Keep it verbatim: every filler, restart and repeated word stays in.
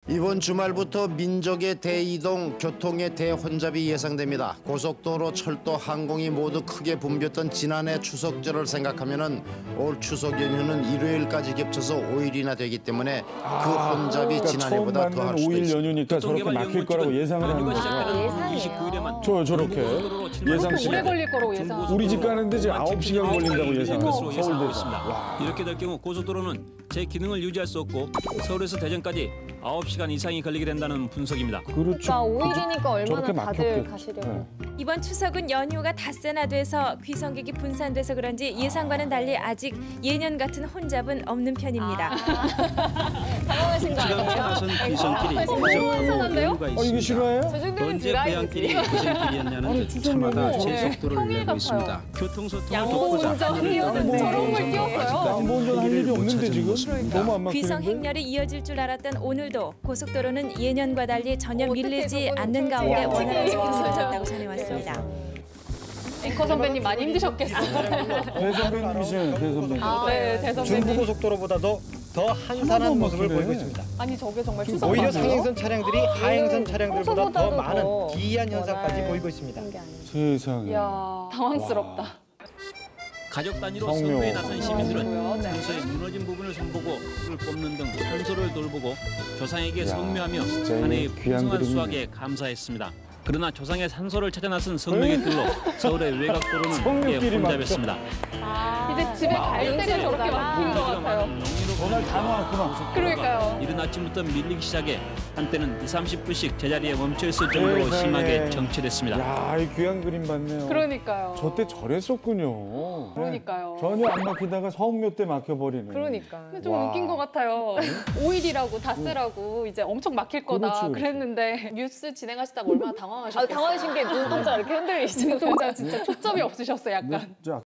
이번 주말부터 민족의 대이동, 교통의 대혼잡이 예상됩니다. 고속도로, 철도, 항공이 모두 크게 붐볐던 지난해 추석절을 생각하면은 올 추석 연휴는 일요일까지 겹쳐서 오 일이나 되기 때문에 아, 그 혼잡이 그러니까 지난해보다 더할 수도 오 일 있습니다. 연휴니까 저렇게 막힐 거라고 예상을 하는 거죠. 아, 이십구 일에만 저 저렇게 예상 오래 시간. 걸릴 거라고 예상. 우리 집 가는데 지금 아홉 시간 걸린다고 예상하고 것으로 예상하고 서울대에서. 있습니다. 이렇게 될 경우 고속도로는 제 기능을 유지할 수 없고 서울에서 대전까지 아홉 시간 이상이 걸리게 된다는 분석입니다. 그렇죠. 그러니까 오 일이니까 얼마나 저렇게 다들 막혔겠- 가시려고. 네. 이번 추석은 연휴가 닷새나 돼서 귀성객이 분산돼서 그런지 예상과는 달리 아직 예년 같은 혼잡은 없는 편입니다. 당황하신 거 지금 아니에요? 나선 귀성길이 아, 너무 한산한데요? 이유가 어, 이거 있습니다. 싫어요? 저 정도면 언제 드라이브지. 고향길이 고생길이었냐는 듯 차마다 제 속도를 평일 내고 같아요. 있습니다. 교통소통을 양보 돕고자 운전 하늘을 뛰어든 나는 저런 걸 예정과 뛰었어요. 양보 운전 할 일이 못 없는데 찾은 지금 모습입니다. 너무 안 귀성 막히는데. 행렬이 이어질 줄 알았던 오늘도 고속도로는 예년과 달리 전혀 어떻게 밀리지 저거는 않는 좀 가운데 어떻게 원활한 속도를 해요? 가졌다고 전해왔습니다. 앵커 선배님 많이 힘드셨겠어요. 대선배님이시네, 대선배님. 아, 네, 대선배님. 중부고속도로보다도 더 하나도 한산한 안 모습을 막히네. 보이고 있습니다. 아니 저게 정말 추석 오히려 맞아요? 상행선 차량들이 하행선 차량들보다 더 평소보다도 많은 더 기이한 현상까지 원활 보이고 있습니다. 그런 게 아니에요. 세상에. 이야, 당황스럽다. 가족 단위로 성묘. 선거에 나선 시민들은 성묘요? 네. 평소에 무너진 부분을 손보고 불을 뽑는 등 산소를 돌보고 조상에게 야, 성묘하며 진짜 한 해의 귀한 풍성한 그림이네. 수확에 감사했습니다. 그러나 조상의 산소를 찾아 나선 성묘의 길로 서울의 외곽도로는 꽤 성묘길이 혼잡했습니다. 이제 집에 갈 때가 저렇게 막힌 것 같아요. 전날 다 나왔구나. 그러니까요. 이른 아침부터 밀리기 시작해 한때는 이삼십 분씩 제자리에 멈춰 있을 정도로 세상에. 심하게 정체됐습니다. 야, 이 귀한 그림 봤네요. 그러니까요. 저 때 저랬었군요. 그러니까요. 네. 전혀 안 막히다가 성묘 때 막혀버리는. 그러니까. 근데 좀 와. 웃긴 것 같아요. 오 일이라고 닷새라고 이제 엄청 막힐 거다 그렇지, 그렇지. 그랬는데 뉴스 진행하시다가 얼마나 당황하셨어요. 당황하신 게 눈동자 이렇게 흔들리시죠. 눈동자 진짜 초점이 없으셨어요, 약간. 자,